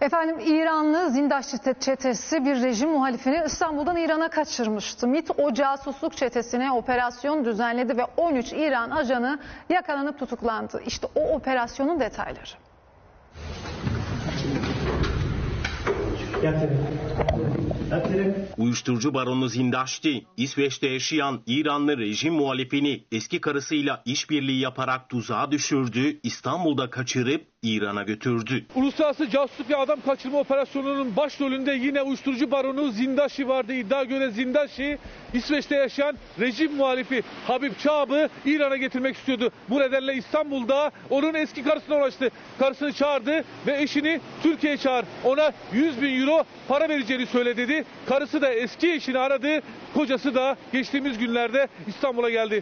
Efendim, İranlı Zindaş çetesi bir rejim muhalifini İstanbul'dan İran'a kaçırmıştı. MİT o casusluk çetesine operasyon düzenledi ve 13 İran ajanı yakalanıp tutuklandı. İşte o operasyonun detayları. Uyuşturucu baronu Zindaşti, İsveç'te yaşayan İranlı rejim muhalifini eski karısıyla işbirliği yaparak tuzağa düşürdü, İstanbul'da kaçırıp İran'a götürdü. Uluslararası casusluk ve adam kaçırma operasyonunun başrolünde yine uyuşturucu baronu Zindaşi vardı. İddia göre Zindaşi, İsveç'te yaşayan rejim muhalifi Habib Çağb'ı İran'a getirmek istiyordu. Bu nedenle İstanbul'da onun eski karısına ulaştı. Karısını çağırdı ve eşini Türkiye'ye çağır. Ona 100.000 euro para vereceğini söyledi. Karısı da eski eşini aradı. Kocası da geçtiğimiz günlerde İstanbul'a geldi.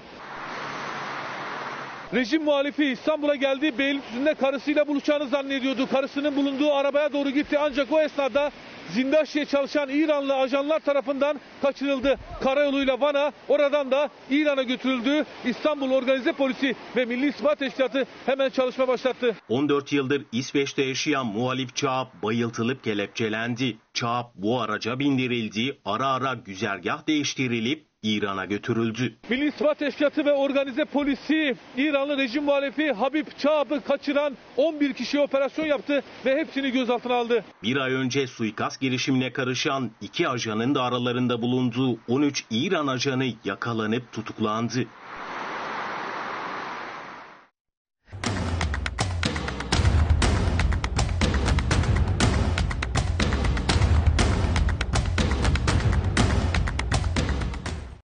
Rejim muhalifi İstanbul'a geldi. Beylikdüzü'nde karısıyla buluşacağını zannediyordu. Karısının bulunduğu arabaya doğru gitti. Ancak o esnada Zindaşi'ye çalışan İranlı ajanlar tarafından kaçırıldı. Karayoluyla Van'a, oradan da İran'a götürüldü. İstanbul Organize Polisi ve Milli İstihbarat Teşkilatı hemen çalışma başlattı. 14 yıldır İsveç'te yaşayan muhalif Çağap bayıltılıp kelepçelendi. Çağap bu araca bindirildi, ara ara güzergah değiştirilip İran'a götürüldü. Milli İstihbarat Teşkilatı ve Organize Polisi İranlı rejim muhalifi Habib Çağap'ı kaçıran 11 kişiye operasyon yaptı ve hepsini gözaltına aldı. Bir ay önce suikast girişimine karışan 2 ajanın da aralarında bulunduğu 13 İran ajanı yakalanıp tutuklandı.